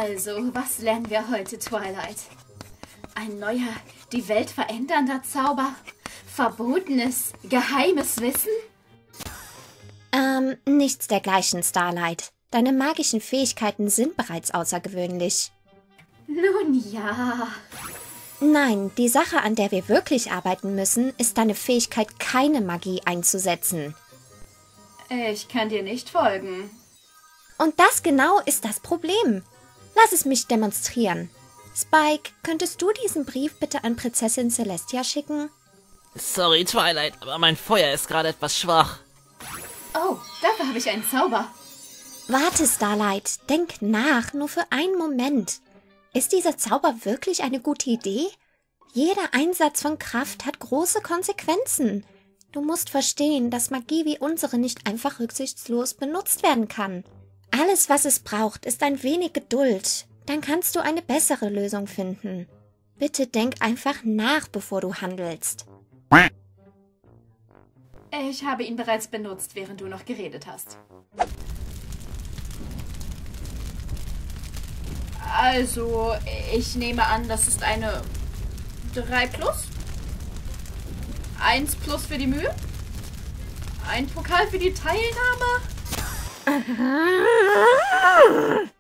Also, was lernen wir heute, Twilight? Ein neuer, die Welt verändernder Zauber? Verbotenes, geheimes Wissen? Nichts dergleichen, Starlight. Deine magischen Fähigkeiten sind bereits außergewöhnlich. Nun ja. Nein, die Sache, an der wir wirklich arbeiten müssen, ist deine Fähigkeit, keine Magie einzusetzen. Ich kann dir nicht folgen. Und das genau ist das Problem. Lass es mich demonstrieren. Spike, könntest du diesen Brief bitte an Prinzessin Celestia schicken? Sorry, Twilight, aber mein Feuer ist gerade etwas schwach. Oh, dafür habe ich einen Zauber. Warte, Starlight, denk nach, nur für einen Moment. Ist dieser Zauber wirklich eine gute Idee? Jeder Einsatz von Kraft hat große Konsequenzen. Du musst verstehen, dass Magie wie unsere nicht einfach rücksichtslos benutzt werden kann. Alles, was es braucht, ist ein wenig Geduld. Dann kannst du eine bessere Lösung finden. Bitte denk einfach nach, bevor du handelst. Ich habe ihn bereits benutzt, während du noch geredet hast. Also, ich nehme an, das ist eine 3+. 1+ für die Mühe. Ein Pokal für die Teilnahme.